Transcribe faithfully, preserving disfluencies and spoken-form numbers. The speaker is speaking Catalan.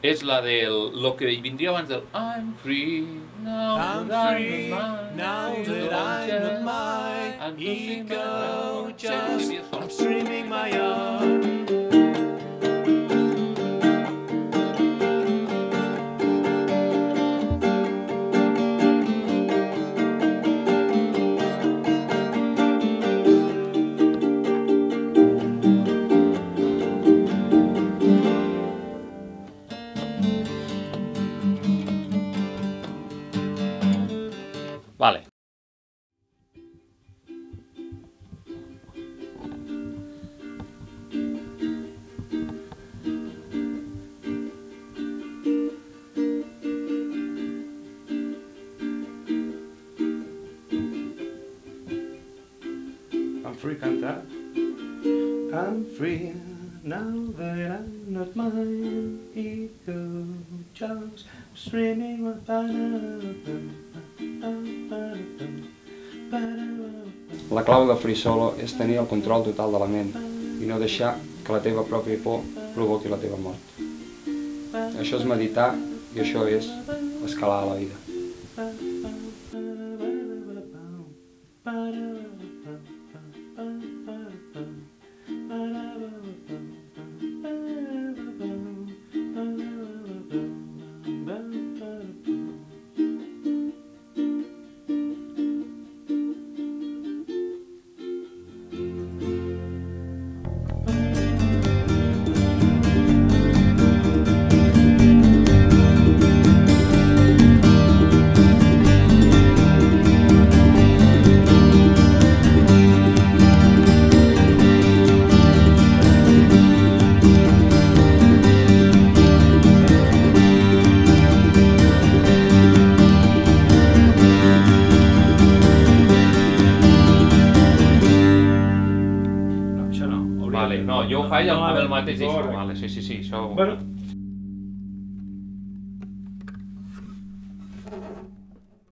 És la del... lo que vindria abans del I'm free, now I'm that free, I'm now that I'm my ego, just I'm streaming my art. Vale. I'm free cantar. I'm free now that I'm not mine. Ego just streaming my La clau de Free Solo és tenir el control total de la ment i no deixar que la teva pròpia por provoqui la teva mort. Això és meditar i això és escalar a la vida. Vale, no, jo ho faig amb el mateix eixo, vale, sí, sí, sí, això... Bueno,